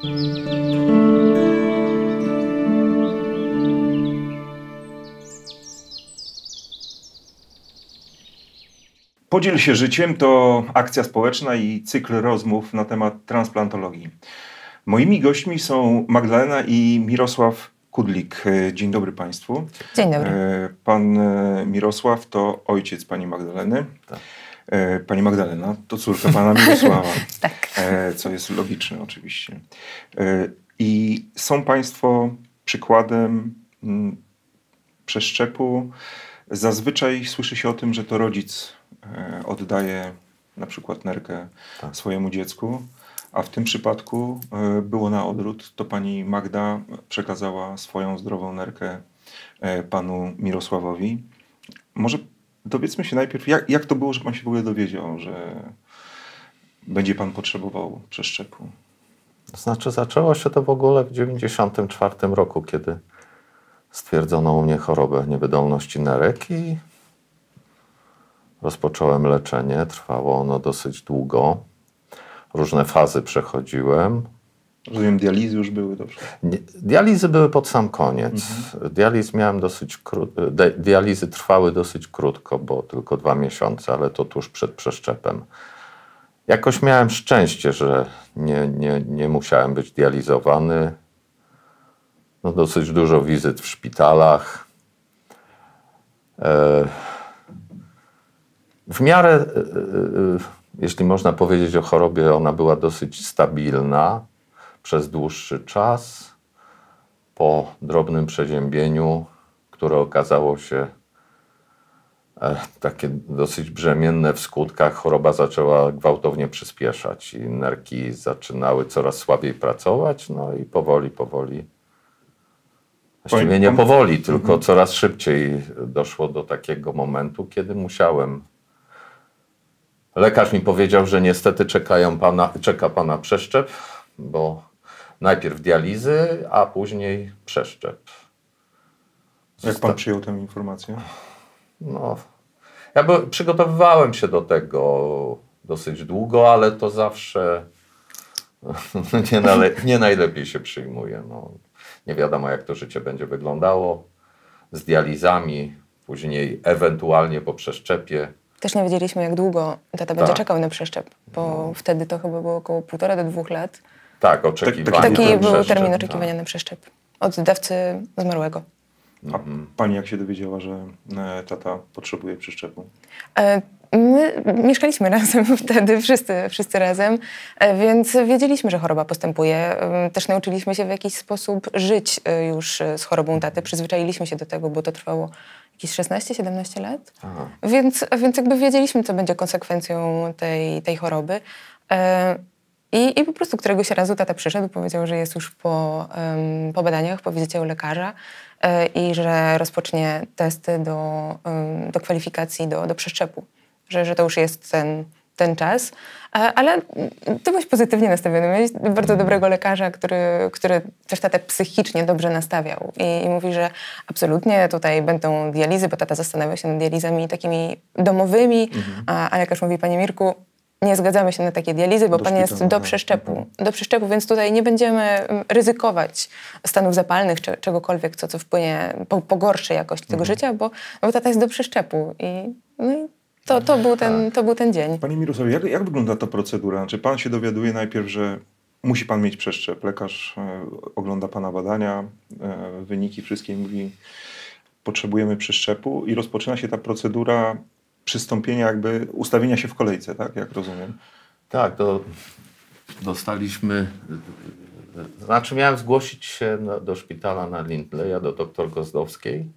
Podziel się życiem to akcja społeczna i cykl rozmów na temat transplantologii. Moimi gośćmi są Magdalena i Mirosław Kudlik. Dzień dobry Państwu. Dzień dobry. Pan Mirosław to ojciec pani Magdaleny. Tak. Pani Magdalena to córka pana Mirosława. Tak. Co jest logiczne oczywiście. I są Państwo przykładem przeszczepu. Zazwyczaj słyszy się o tym, że to rodzic oddaje na przykład nerkę swojemu dziecku, a w tym przypadku było na odwrót. To pani Magda przekazała swoją zdrową nerkę panu Mirosławowi. Może dowiedzmy się najpierw, jak to było, że pan się w ogóle dowiedział, że będzie pan potrzebował przeszczepu? To znaczy zaczęło się to w ogóle w 1994 roku, kiedy stwierdzono u mnie chorobę niewydolności nerek i rozpocząłem leczenie. Trwało ono dosyć długo. Różne fazy przechodziłem. Rozumiem, dializy już były dobrze? Dializy były pod sam koniec. Dializ miałem dializy trwały dosyć krótko, bo tylko 2 miesiące, ale to tuż przed przeszczepem. Jakoś miałem szczęście, że nie musiałem być dializowany. No, dosyć dużo wizyt w szpitalach. W miarę, jeśli można powiedzieć o chorobie, ona była dosyć stabilna przez dłuższy czas. Po drobnym przeziębieniu, które okazało się takie dosyć brzemienne w skutkach, choroba zaczęła gwałtownie przyspieszać i nerki zaczynały coraz słabiej pracować, no i powoli, właściwie nie powoli, tylko coraz szybciej doszło do takiego momentu, kiedy musiałem. Lekarz mi powiedział, że niestety czeka pana przeszczep, bo najpierw dializy, a później przeszczep. Jak pan przyjął tę informację? No, ja przygotowywałem się do tego dosyć długo, ale to zawsze nie najlepiej się przyjmuje. No, nie wiadomo, jak to życie będzie wyglądało z dializami, później ewentualnie po przeszczepie. Też nie wiedzieliśmy, jak długo tata będzie czekał na przeszczep, bo wtedy to chyba było około 1,5 do 2 lat. Tak, oczekiwanie. Taki był termin oczekiwania na przeszczep od dawcy zmarłego. A pani jak się dowiedziała, że tata potrzebuje przeszczepu? My mieszkaliśmy razem wtedy, wszyscy razem, więc wiedzieliśmy, że choroba postępuje. Też nauczyliśmy się w jakiś sposób żyć już z chorobą taty. Przyzwyczailiśmy się do tego, bo to trwało jakieś 16-17 lat. Więc jakby wiedzieliśmy, co będzie konsekwencją tej choroby. I po prostu któregoś razu tata przyszedł, powiedział, że jest już po badaniach, po wizycie u lekarza i że rozpocznie testy do kwalifikacji do przeszczepu. Że to już jest ten czas. Ale ty byłeś pozytywnie nastawiony. Miałeś bardzo dobrego lekarza, który też tatę psychicznie dobrze nastawiał. I mówi, że absolutnie tutaj będą dializy, bo tata zastanawia się nad dializami takimi domowymi, a lekarz mówi, panie Mirku, nie zgadzamy się na takie dializy, bo pan jest do przeszczepu, więc tutaj nie będziemy ryzykować stanów zapalnych czy czegokolwiek, co wpłynie, pogorszy jakość tego życia, bo tata jest do przeszczepu. I to był ten dzień. Panie Mirosławie, jak wygląda ta procedura? Czy pan się dowiaduje najpierw, że musi pan mieć przeszczep? Lekarz ogląda pana badania, wyniki wszystkie i mówi, potrzebujemy przeszczepu i rozpoczyna się ta procedura przystąpienia, jakby ustawienia się w kolejce, tak? Jak rozumiem. Tak, dostaliśmy, znaczy miałem zgłosić się do szpitala na Lindleya, do dr Gozdowskiej,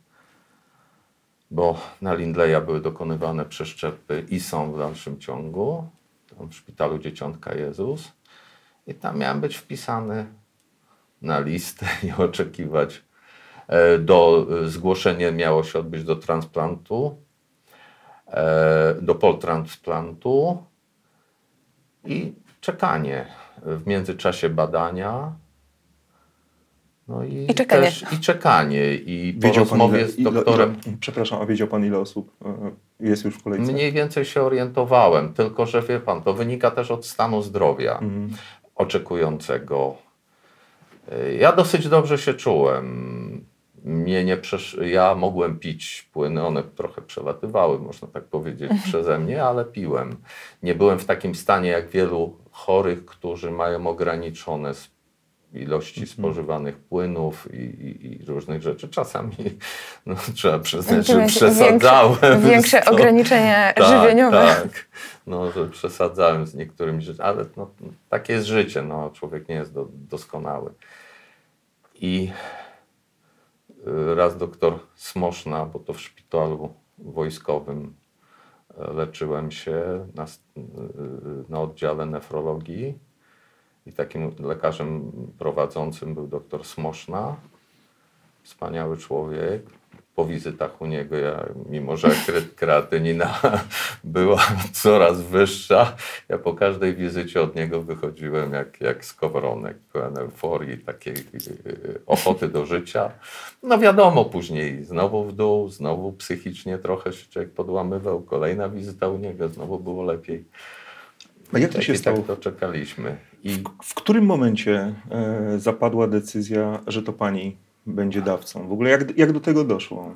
bo na Lindleya były dokonywane przeszczepy i są w dalszym ciągu, tam w szpitalu Dzieciątka Jezus. I tam miałem być wpisany na listę i oczekiwać. Zgłoszenie miało się odbyć do transplantu, do poltransplantu i czekanie. W międzyczasie badania. No i czekanie. I po rozmowie z doktorem... Przepraszam, a wiedział pan, ile osób jest już w kolejce? Mniej więcej się orientowałem, tylko że wie pan, to wynika też od stanu zdrowia oczekującego. Ja dosyć dobrze się czułem. Ja mogłem pić płyny, one trochę przelatywały, można tak powiedzieć, przeze mnie, ale piłem. Nie byłem w takim stanie jak wielu chorych, którzy mają ograniczone ilości spożywanych płynów i różnych rzeczy. Czasami, no, trzeba przyznać, że przesadzałem. Większe ograniczenia żywieniowe. Tak, no, że przesadzałem z niektórymi rzeczami, ale no, takie jest życie, no, człowiek nie jest doskonały. I raz doktor Smoszna, bo to w szpitalu wojskowym leczyłem się na oddziale nefrologii i takim lekarzem prowadzącym był doktor Smoszna, wspaniały człowiek. Po wizytach u niego, mimo że kreatynina była coraz wyższa, ja po każdej wizycie od niego wychodziłem jak skowronek, pełen euforii, takiej ochoty do życia. No wiadomo, później znowu w dół, znowu psychicznie trochę się człowiek podłamywał, kolejna wizyta u niego, znowu było lepiej. A jak to się stało? Tak to czekaliśmy. W którym momencie zapadła decyzja, że to pani będzie dawcą? W ogóle jak do tego doszło?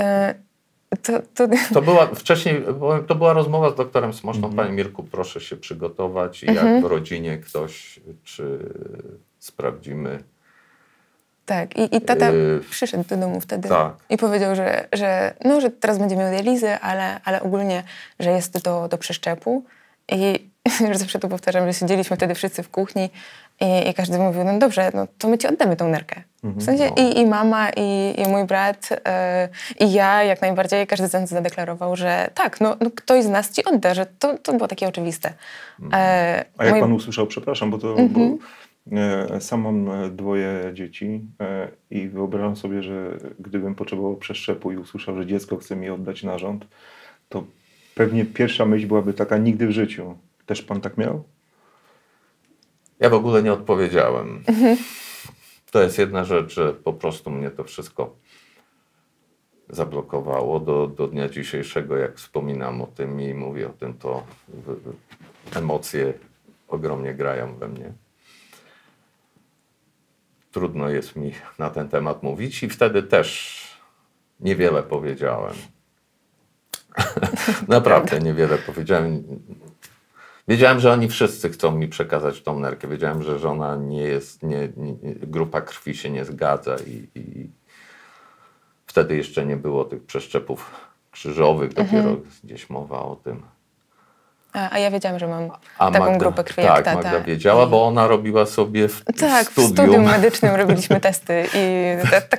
To była rozmowa z doktorem Smoszną. Panie Mirku, proszę się przygotować. Jak w rodzinie ktoś, czy sprawdzimy. Tak, i tata przyszedł do domu wtedy i powiedział, że teraz będzie miał dializę, ale ogólnie, że jest do przeszczepu. I że zawsze to powtarzam, że siedzieliśmy wtedy wszyscy w kuchni i każdy mówił, no dobrze, no to my ci oddamy tą nerkę. W sensie i mama, i mój brat, i ja jak najbardziej, każdy z nas zadeklarował, że tak, no ktoś z nas ci odda, że to było takie oczywiste. A jak pan usłyszał, przepraszam, bo sam mam 2 dzieci i wyobrażam sobie, że gdybym potrzebował przeszczepu i usłyszał, że dziecko chce mi oddać narząd, to pewnie pierwsza myśl byłaby taka: nigdy w życiu. Też pan tak miał? Ja w ogóle nie odpowiedziałem. To jest jedna rzecz, że po prostu mnie to wszystko zablokowało do dnia dzisiejszego. Jak wspominam o tym i mówię o tym, to emocje ogromnie grają we mnie. Trudno jest mi na ten temat mówić i wtedy też niewiele powiedziałem. Naprawdę niewiele powiedziałem. Wiedziałem, że oni wszyscy chcą mi przekazać tą nerkę. Wiedziałem, że żona nie jest, grupa krwi się nie zgadza i wtedy jeszcze nie było tych przeszczepów krzyżowych, dopiero gdzieś mowa o tym. A ja wiedziałam, że mam taką grupę krwi jak tata. Magda wiedziała, bo ona robiła sobie w studium medycznym robiliśmy testy i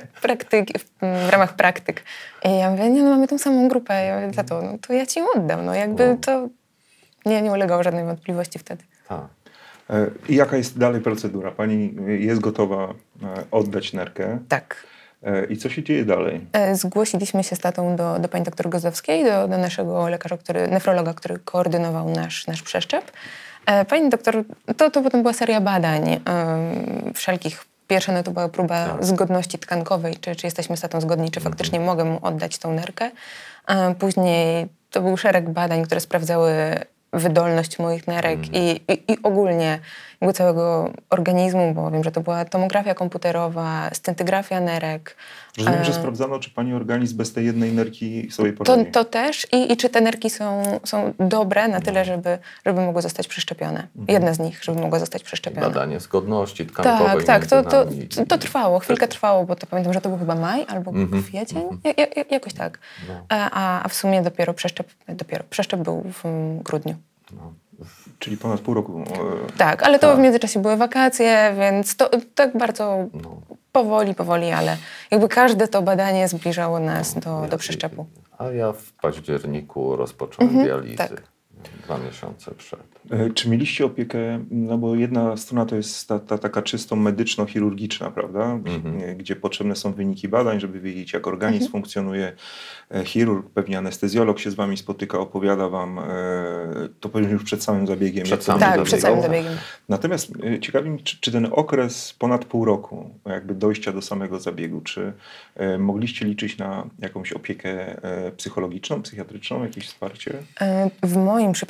w ramach praktyk. I ja mówię, nie, no mamy tą samą grupę. Ja mówię, tato, no to ja ci ją oddam. No jakby to nie ulegało żadnej wątpliwości wtedy. Tak. I jaka jest dalej procedura? Pani jest gotowa oddać nerkę? Tak. I co się dzieje dalej? Zgłosiliśmy się z tatą do pani doktor Gozdowskiej, do naszego lekarza, nefrologa, który koordynował nasz przeszczep. Pani doktor, to potem była seria badań wszelkich. Pierwsza to była próba zgodności tkankowej, czy jesteśmy z tatą zgodni, czy faktycznie mogę mu oddać tą nerkę. Później to był szereg badań, które sprawdzały wydolność moich nerek i ogólnie jakby całego organizmu, bo wiem, że to była tomografia komputerowa, stentyggrafia nerek. Rozumiem, że sprawdzano, czy pani organizm bez tej jednej nerki sobie poradzi. To też i czy te nerki są dobre na tyle, żeby mogły zostać przeszczepione. Jedna z nich, żeby mogła zostać przeszczepiona. Badanie zgodności tkankowej. Tak, to trwało, chwilkę trwało, bo to pamiętam, że to był chyba maj albo kwiecień, jakoś tak. A w sumie dopiero przeszczep był w grudniu. No. Czyli ponad pół roku. Tak, ale to w międzyczasie były wakacje, więc to tak bardzo powoli, ale jakby każde to badanie zbliżało nas do przeszczepu. A ja w październiku rozpocząłem dializę. Tak. 2 miesiące przed. Czy mieliście opiekę, no bo jedna strona to jest ta taka czysto medyczno-chirurgiczna, prawda? Gdzie potrzebne są wyniki badań, żeby wiedzieć, jak organizm funkcjonuje. Chirurg, pewnie anestezjolog się z wami spotyka, opowiada wam, to pewnie już przed samym zabiegiem. Przed samym zabiegiem. Natomiast ciekawi mnie, czy ten okres ponad pół roku, jakby dojścia do samego zabiegu, czy mogliście liczyć na jakąś opiekę psychologiczną, psychiatryczną, jakieś wsparcie? W moim przypadku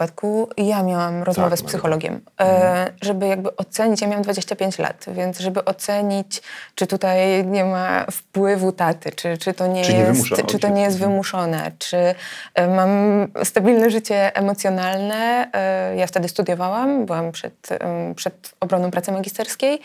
przypadku ja miałam rozmowę z psychologiem, żeby jakby ocenić, ja miałam 25 lat, więc żeby ocenić, czy tutaj nie ma wpływu taty, czy to nie jest wymuszone, czy mam stabilne życie emocjonalne. Ja wtedy studiowałam, byłam przed obroną pracy magisterskiej.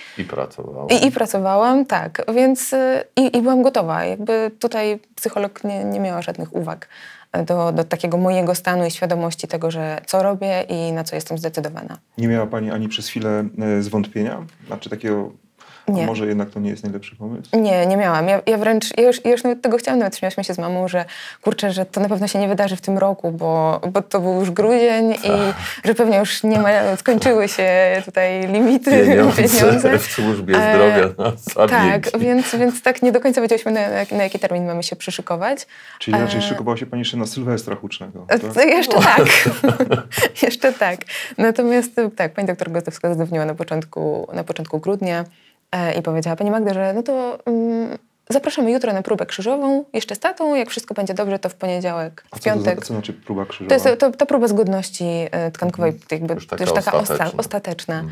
I pracowałam, tak, więc i byłam gotowa. Jakby tutaj psycholog nie miała żadnych uwag do takiego mojego stanu i świadomości tego, że co robię i na co jestem zdecydowana. Nie miała pani ani przez chwilę zwątpienia? Znaczy takiego, nie. Może jednak to nie jest najlepszy pomysł? Nie miałam. Ja już nawet tego chciałam, nawet śmialiśmy się z mamą, że kurczę, że to na pewno się nie wydarzy w tym roku, bo to był już grudzień i że pewnie już skończyły się tutaj limity, pieniądze. W służbie zdrowia na zabiegi. Tak, więc tak nie do końca wiedziałyśmy, na jaki termin mamy się przyszykować. Czyli raczej szykowała się pani jeszcze na Sylwestra Hucznego. Tak? Jeszcze tak. Jeszcze tak. Natomiast tak, pani doktor Gozdowska zadzwoniła na początku grudnia i powiedziała pani Magda, że no to zapraszamy jutro na próbę krzyżową, jeszcze z tatą, jak wszystko będzie dobrze, to w poniedziałek, w piątek. Co znaczy próba krzyżowa? To jest ta próba zgodności tkankowej, jakby już taka ostateczna.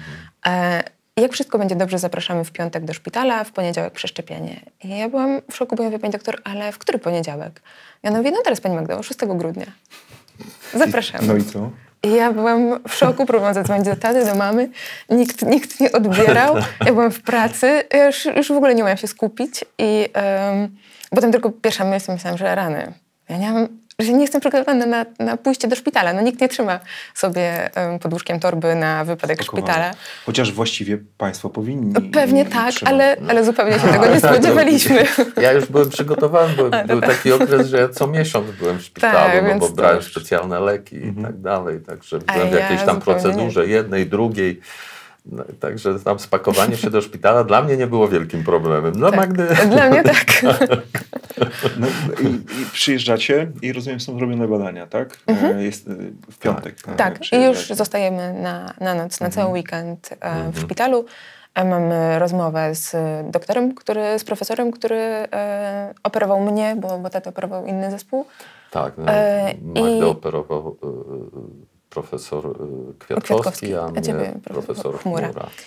Jak wszystko będzie dobrze, zapraszamy w piątek do szpitala, w poniedziałek przeszczepienie. I ja byłam w szoku, bo ja mówię, pani doktor, ale w który poniedziałek? Ja mówię, no teraz pani Magda, 6 grudnia. Zapraszamy. No i co? I ja byłam w szoku, próbowałam zadzwonić do taty, do mamy. Nikt nie odbierał. Ja byłam w pracy. Ja już w ogóle nie umiałam się skupić. I potem tylko pierwsza myśl myślałam, że rany. Że nie jestem przygotowana na pójście do szpitala. No nikt nie trzyma sobie pod łóżkiem torby na wypadek szpitala. Chociaż właściwie państwo powinni. Pewnie tak, ale zupełnie się tego nie spodziewaliśmy. Ja już byłem przygotowany, bo był taki okres, że ja co miesiąc byłem w szpitalu, bo brałem specjalne leki i tak dalej. Także byłem w jakiejś tam procedurze, jednej, drugiej. No, także tam spakowanie się do szpitala dla mnie nie było wielkim problemem. Dla Magdy... Dla mnie tak. No, i przyjeżdżacie i rozumiem, są robione badania, tak? Jest w piątek. Tak, i już zostajemy na noc, na cały weekend w szpitalu. Mamy rozmowę z doktorem, z profesorem, który operował mnie, bo tata operował inny zespół. Tak, Magdę operował profesor Kwiatkowski, a mnie profesor Chmura.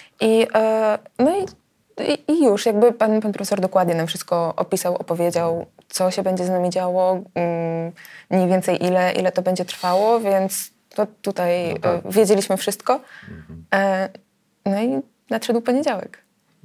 I już jakby pan profesor dokładnie nam wszystko opisał, opowiedział, co się będzie z nami działo, mniej więcej ile to będzie trwało, więc to tutaj wiedzieliśmy wszystko. No i nadszedł poniedziałek.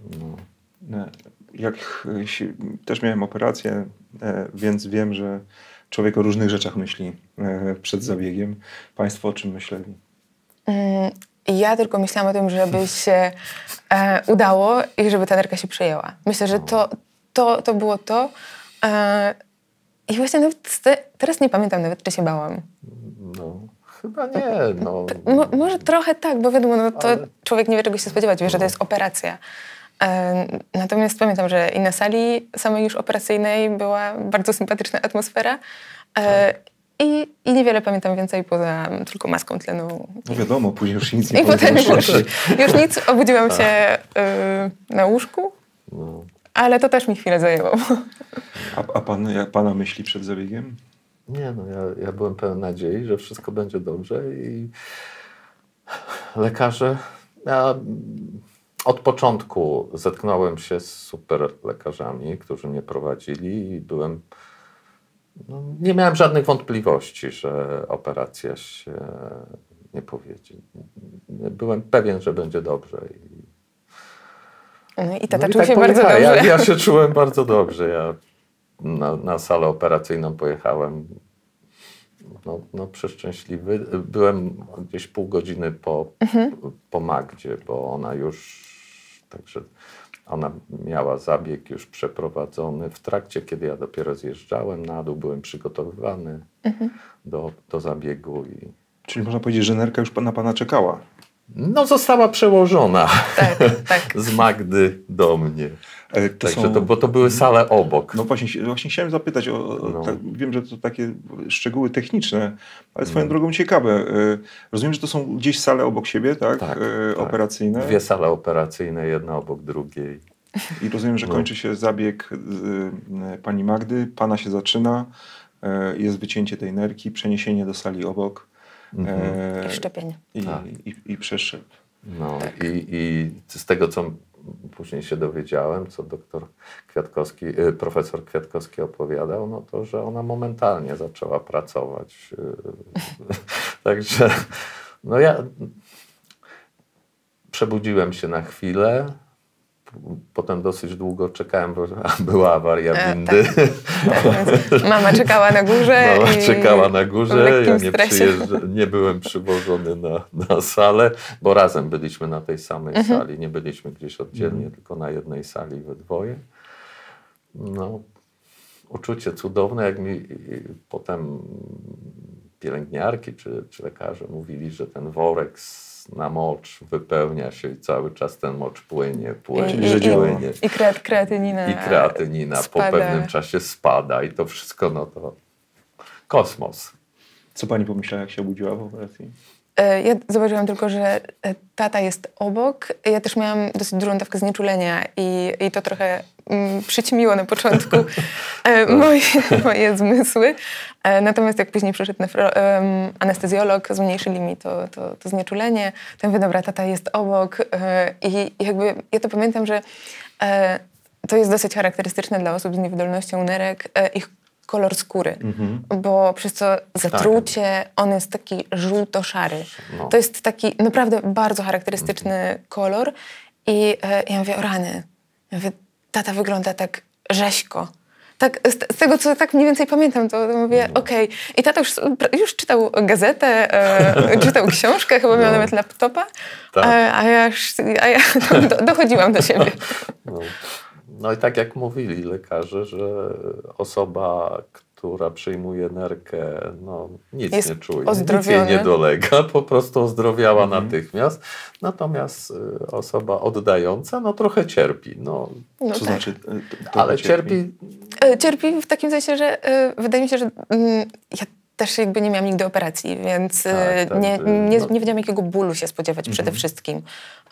Też miałem operację, więc wiem, że człowiek o różnych rzeczach myśli przed zabiegiem. Państwo o czym myśleli? Ja tylko myślałam o tym, żeby się udało i żeby ta nerka się przejęła. Myślę, że to było to. I właśnie nawet teraz nie pamiętam nawet, czy się bałam. No, chyba nie. No. Może trochę tak, bo wiadomo, to człowiek nie wie, czego się spodziewać, wie, że to jest operacja. Natomiast pamiętam, że i na sali samej już operacyjnej była bardzo sympatyczna atmosfera. I niewiele pamiętam więcej poza tylko maską tlenu. No wiadomo, później już nic nie I potem już nic, obudziłam się na łóżku, ale to też mi chwilę zajęło. A pana myśli przed zabiegiem? Nie, no ja byłem pełen nadziei, że wszystko będzie dobrze i lekarze... Ja od początku zetknąłem się z super lekarzami, którzy mnie prowadzili i nie miałem żadnych wątpliwości, że operacja się nie powiedzie. Byłem pewien, że będzie dobrze. I tata czuł się bardzo dobrze. Ja się czułem bardzo dobrze. Ja na salę operacyjną pojechałem przeszczęśliwy. Byłem gdzieś pół godziny po Magdzie, bo ona już... Także ona miała zabieg już przeprowadzony. W trakcie, kiedy ja dopiero zjeżdżałem na dół, byłem przygotowywany do zabiegu. Czyli można powiedzieć, że nerka już na pana czekała? No, została przełożona tak. z Magdy do mnie. Bo to były sale obok. No właśnie chciałem zapytać wiem, że to takie szczegóły techniczne, ale swoją drogą ciekawe. Rozumiem, że to są gdzieś sale obok siebie, tak? Operacyjne. 2 sale operacyjne, jedna obok drugiej. I rozumiem, że kończy się zabieg pani Magdy, pana się zaczyna, jest wycięcie tej nerki, przeniesienie do sali obok. I szczepień. I przeszedł. No i z tego, co później się dowiedziałem, co profesor Kwiatkowski opowiadał, no to, że ona momentalnie zaczęła pracować. Także no ja przebudziłem się na chwilę. Potem dosyć długo czekałem, bo była awaria windy. Tak. Mama czekała na górze. Czekała na górze. Ja nie byłem przywożony na salę, bo razem byliśmy na tej samej sali. Nie byliśmy gdzieś oddzielnie, tylko na jednej sali we dwoje. No, uczucie cudowne, jak mi potem pielęgniarki czy lekarze mówili, że ten worek na mocz wypełnia się i cały czas ten mocz płynie. I kreatynina po pewnym czasie spada i to wszystko, no to kosmos. Co pani pomyślała, jak się obudziła po operacji? Ja zobaczyłam tylko, że tata jest obok. Ja też miałam dosyć dużą dawkę znieczulenia i to trochę przyćmiło na początku moje zmysły. Natomiast jak później przyszedł anestezjolog, zmniejszyli mi to znieczulenie, to mówię, dobra, tata jest obok. I jakby ja to pamiętam, że to jest dosyć charakterystyczne dla osób z niewydolnością nerek, ich kolor skóry, bo przez to zatrucie on jest taki żółto-szary. No. To jest taki naprawdę bardzo charakterystyczny kolor i ja mówię, o rany. Ja mówię, tata wygląda tak rzeźko. Tak, z tego, co tak mniej więcej pamiętam, to mówię, okej. I tata już czytał gazetę, czytał książkę, chyba miał nawet laptopa, a ja dochodziłam do siebie. No i tak jak mówili lekarze, że osoba, która przyjmuje nerkę, no nic nie czuje, nic jej nie dolega, po prostu ozdrowiała natychmiast. Natomiast osoba oddająca, no trochę cierpi. Co znaczy? Ale cierpi? Cierpi w takim sensie, że wydaje mi się, że ja też jakby nie miałam nigdy operacji, więc nie wiedziałam, jakiego bólu się spodziewać przede wszystkim.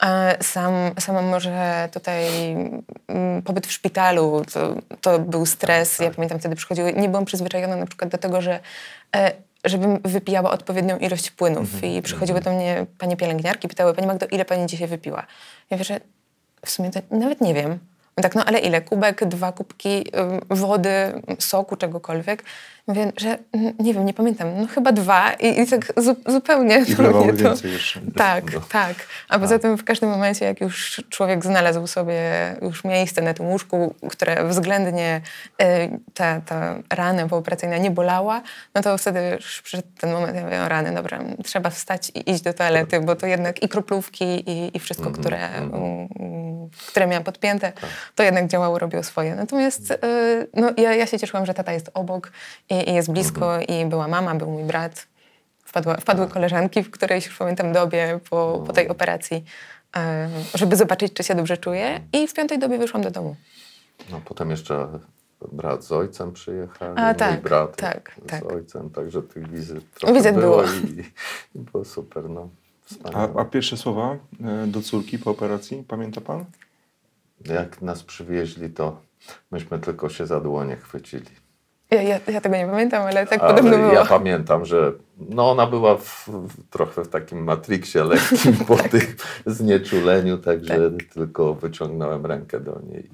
Sama może tutaj pobyt w szpitalu, to był stres. Ja pamiętam, wtedy przychodziły, nie byłam przyzwyczajona na przykład do tego, żebym wypijała odpowiednią ilość płynów. I przychodziły do mnie panie pielęgniarki, pytały, pani Magdo, ile pani dzisiaj wypiła? Ja mówię, że w sumie to nawet nie wiem. Tak, no ale ile? Kubek, 2 kubki wody, soku, czegokolwiek. Mówię, że nie wiem, nie pamiętam. No chyba 2 i tak zupełnie... I wlewały więcej jeszcze. Tak. A poza tym w każdym momencie, jak już człowiek znalazł sobie już miejsce na tym łóżku, które względnie ta rana pooperacyjna nie bolała, no to wtedy już przyszedł ten moment, ja mówię, o rany, dobra, trzeba wstać i iść do toalety, bo to jednak i kroplówki i wszystko, które miałam podpięte, to jednak działało, robiło swoje. Natomiast ja się cieszyłam, że tata jest obok i jest blisko i była mama, był mój brat. Wpadły koleżanki w którejś, już pamiętam, dobie po tej operacji, żeby zobaczyć, czy się dobrze czuję i w 5. dobie wyszłam do domu. No potem jeszcze brat z ojcem przyjechał, mój brat z ojcem, także tych wizyt trochę było. I było super, wspaniale. A pierwsze słowa do córki po operacji, pamięta pan? Jak nas przywieźli, to myśmy tylko się za dłonie chwycili. Ja tego nie pamiętam, ale tak podobno było. Ja pamiętam, że ona była trochę w takim matriksie lekkim po tym znieczuleniu, także tylko wyciągnąłem rękę do niej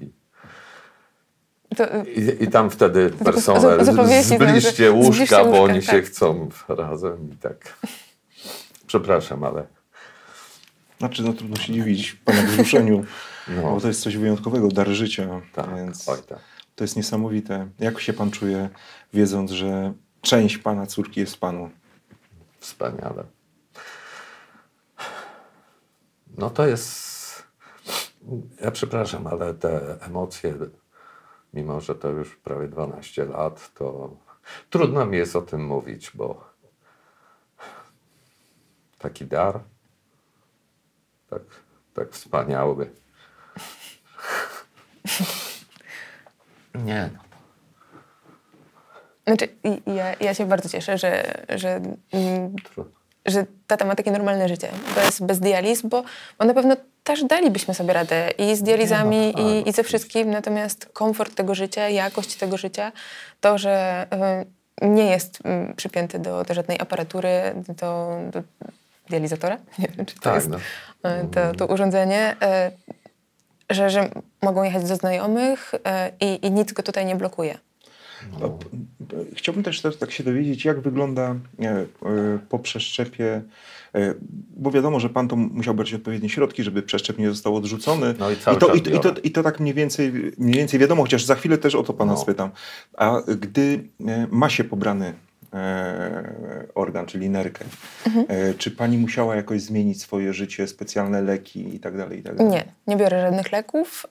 i tam wtedy personel zbliżcie łóżka, bo oni się chcą razem i tak. Przepraszam, ale... Znaczy, trudno się dziwić pana wzruszeniu, bo to jest coś wyjątkowego, dar życia, więc to jest niesamowite. Jak się pan czuje, wiedząc, że część pana córki jest w panu? Wspaniale. To jest... Ja przepraszam, ale te emocje, mimo że to już prawie 12 lat, to trudno mi jest o tym mówić, bo taki dar, tak wspaniały. Nie. Znaczy, ja się bardzo cieszę, że tata ma takie normalne życie, bez dializ, bo na pewno też dalibyśmy sobie radę i z dializami, i ze wszystkim, natomiast komfort tego życia, jakość tego życia, to, że nie jest przypięty do żadnej aparatury, do dializatora. Nie wiem, czy to Tak, jest no. to urządzenie, że mogą jechać do znajomych i nic go tutaj nie blokuje. Chciałbym też tak się dowiedzieć, jak wygląda po przeszczepie, bo wiadomo, że pan to musiał brać odpowiednie środki, żeby przeszczep nie został odrzucony. No I to tak mniej więcej wiadomo, chociaż za chwilę też o to pana spytam. A gdy ma się pobrany organ, czyli nerkę, czy pani musiała jakoś zmienić swoje życie, specjalne leki i tak dalej, i tak dalej? Nie biorę żadnych leków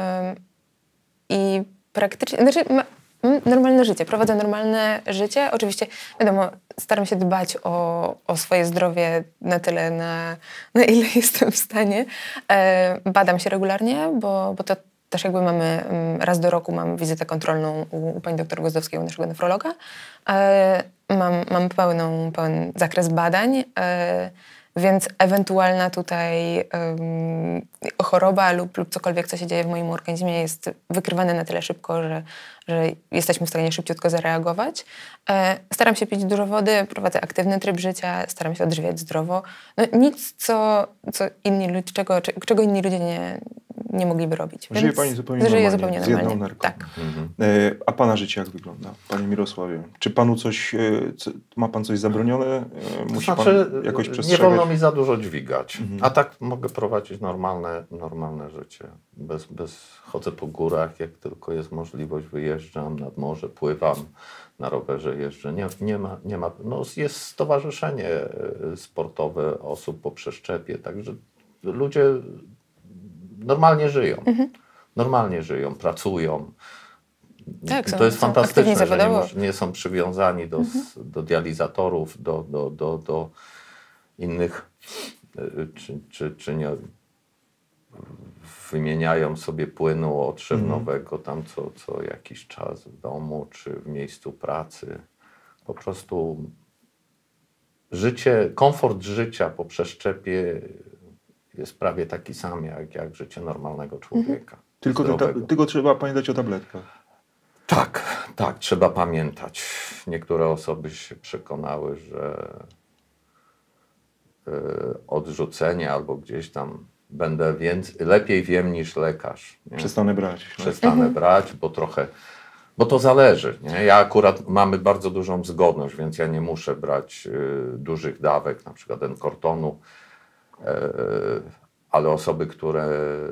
i praktycznie, znaczy mam normalne życie, prowadzę normalne życie. Oczywiście, wiadomo, staram się dbać o swoje zdrowie na tyle, na ile jestem w stanie. Badam się regularnie, bo to też jakby mamy, raz do roku mam wizytę kontrolną u pani doktor Gozdowskiej, u naszego nefrologa. Mam pełen zakres badań, więc ewentualna tutaj choroba lub cokolwiek, co się dzieje w moim organizmie, jest wykrywane na tyle szybko, że jesteśmy w stanie szybciutko zareagować. Staram się pić dużo wody, prowadzę aktywny tryb życia, staram się odżywiać zdrowo. No, nic, co inni ludzie, czego inni ludzie nie mogliby robić. Żyje pani zupełnie normalnie, z jedną nerką. Tak. A pana życie jak wygląda, panie Mirosławie? Czy panu ma pan coś zabronione? Musi pan jakoś przestrzegać? Nie wolno mi za dużo dźwigać. A tak mogę prowadzić normalne życie. Chodzę po górach, jak tylko jest możliwość, wyjeżdżam nad morze, pływam, na rowerze jeżdżę. Nie ma. No, jest stowarzyszenie sportowe osób po przeszczepie, także ludzie normalnie żyją. Normalnie żyją, pracują. Tak, to jest fantastyczne, że nie są przywiązani do dializatorów, do innych, czy nie wymieniają sobie płynu otrzewnowego tam co jakiś czas w domu, czy w miejscu pracy. Po prostu komfort życia po przeszczepie jest prawie taki sam jak życie normalnego człowieka. Tylko trzeba pamiętać o tabletkach. Tak, trzeba pamiętać. Niektóre osoby się przekonały, że odrzucenie albo gdzieś tam lepiej wiem niż lekarz. Nie? Przestanę brać, bo to zależy. Nie? Ja akurat mamy bardzo dużą zgodność, więc ja nie muszę brać dużych dawek, na przykład Encortonu, ale osoby, które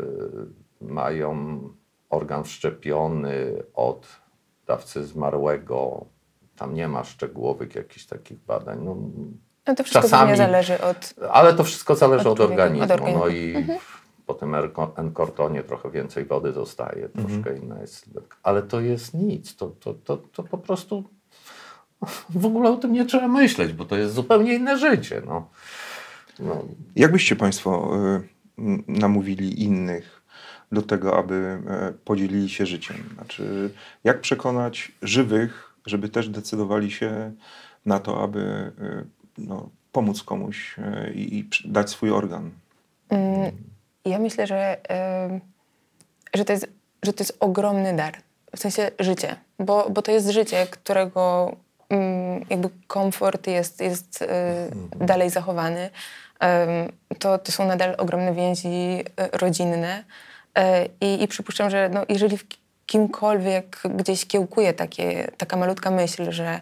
mają organ wszczepiony od dawcy zmarłego, tam nie ma szczegółowych jakichś takich badań. No to wszystko czasami zależy ale to wszystko zależy od organizmu. No i po tym Encortonie trochę więcej wody zostaje, troszkę inna jest. Ale to jest nic. To po prostu w ogóle o tym nie trzeba myśleć, bo to jest zupełnie inne życie. No. Jak byście państwo namówili innych do tego, aby podzielili się życiem? Znaczy, jak przekonać żywych, żeby też decydowali się na to, aby pomóc komuś i dać swój organ? Ja myślę, że to jest ogromny dar. W sensie życie. Bo to jest życie, którego jakby komfort jest dalej zachowany. To są nadal ogromne więzi rodzinne. I przypuszczam, że jeżeli w kimkolwiek gdzieś kiełkuje taka malutka myśl, że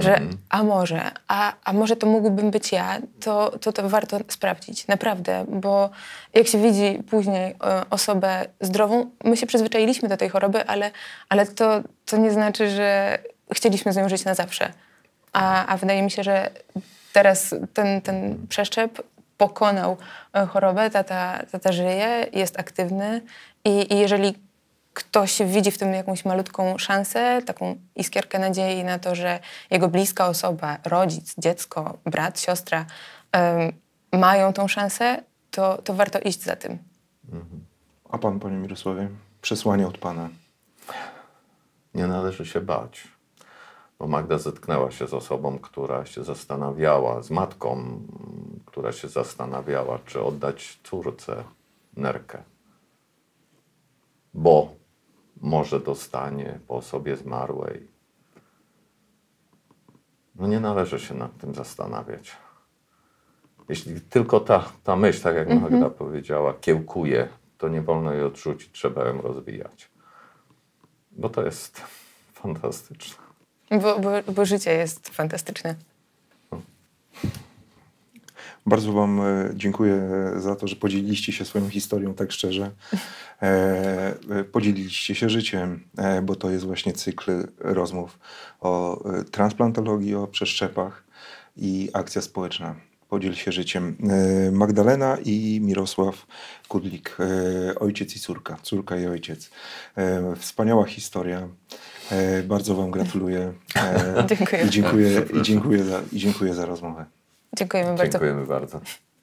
a może to mógłbym być ja, to warto sprawdzić. Naprawdę. Bo jak się widzi później osobę zdrową, my się przyzwyczailiśmy do tej choroby, ale to nie znaczy, że chcieliśmy z nią żyć na zawsze. A wydaje mi się, że teraz ten przeszczep pokonał chorobę, tata żyje, jest aktywny i jeżeli ktoś widzi w tym jakąś malutką szansę, taką iskierkę nadziei na to, że jego bliska osoba, rodzic, dziecko, brat, siostra mają tą szansę, to warto iść za tym. A pan, panie Mirosławie, przesłanie od pana? Nie należy się bać. Bo Magda zetknęła się z osobą, która się zastanawiała, z matką, która się zastanawiała, czy oddać córce nerkę. Bo może dostanie po osobie zmarłej No nie należy się nad tym zastanawiać. Jeśli tylko ta myśl, tak jak Magda powiedziała, kiełkuje, to nie wolno jej odrzucić, trzeba ją rozwijać. Bo to jest fantastyczne. Bo życie jest fantastyczne. Bardzo wam dziękuję za to, że podzieliliście się swoją historią tak szczerze. Podzieliliście się życiem, bo to jest właśnie cykl rozmów o transplantologii, o przeszczepach i akcja społeczna. Podziel się życiem. Magdalena i Mirosław Kudlik, ojciec i córka, córka i ojciec. Wspaniała historia. Bardzo wam gratuluję. Dziękuję. I dziękuję za rozmowę. Dziękujemy bardzo. Dziękujemy bardzo.